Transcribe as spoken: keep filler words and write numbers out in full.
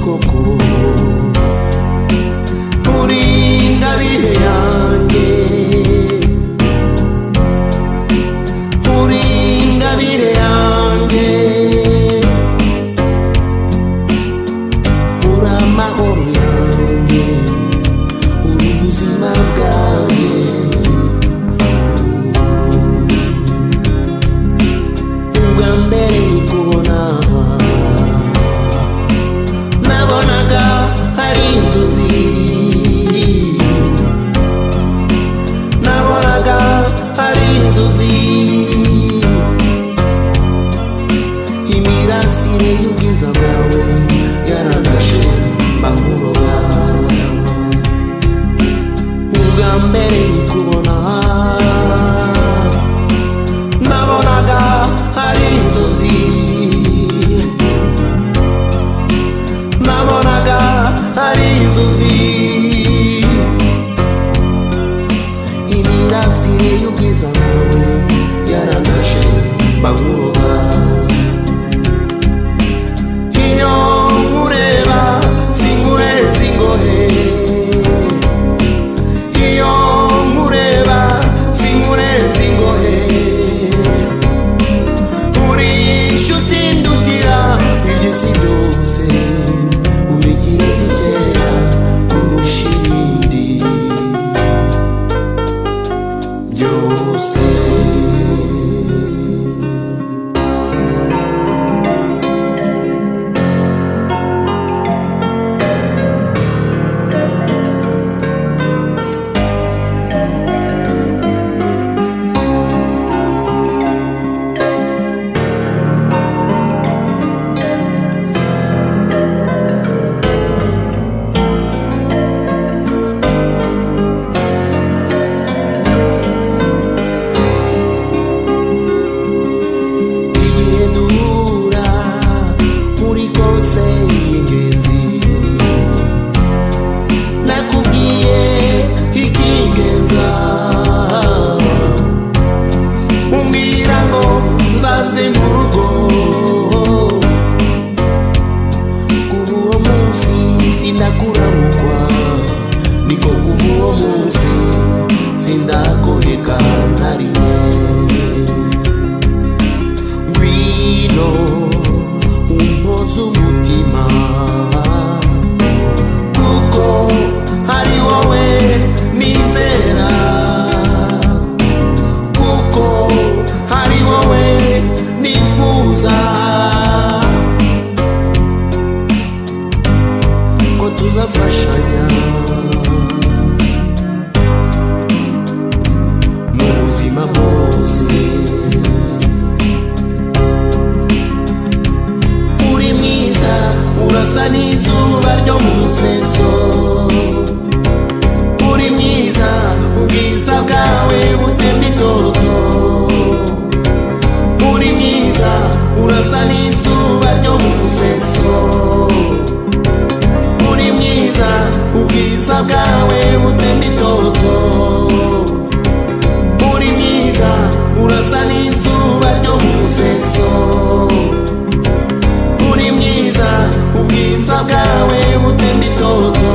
koko uri ingabire yanjye uri ingabire yanjye uri amahoro yanjye uri ubuzima bwanjye ubwa mbere nikubona nabonaga hari inzozi nabonaga hari inzozi imirasire y'ubwiza bwawe yarandashe mbamuroba ubwa mbere nikubona nabonaga hari inzozi nabonaga hari inzozi imirasire y'ubwiza bwawe yarandashe mbamuroba iyo nkureba sinkureza ingohe iyo nkureba sinkureza ingohe uri inshuti ndutira iby'isi byose uri kirezi kera kurusha ibindi byose niko kuva uwo munsi sindagoheka na rimwe ngwino umpoze umutima kuko ari wowe nizera kuko ari wowe nifuza ko tuzafashanya ubuzima bwose uri mwiza urasa n'izuba ryo mu museso uri mwiza ubwiza bwawe butemba itoto uri mwiza urasa n'izuba ryo mu museso uri mwiza ubwiza bwawe butemba itoto urasa n'izuba ryo mu museso uri mwiza ubwiza bwawe butemba itoto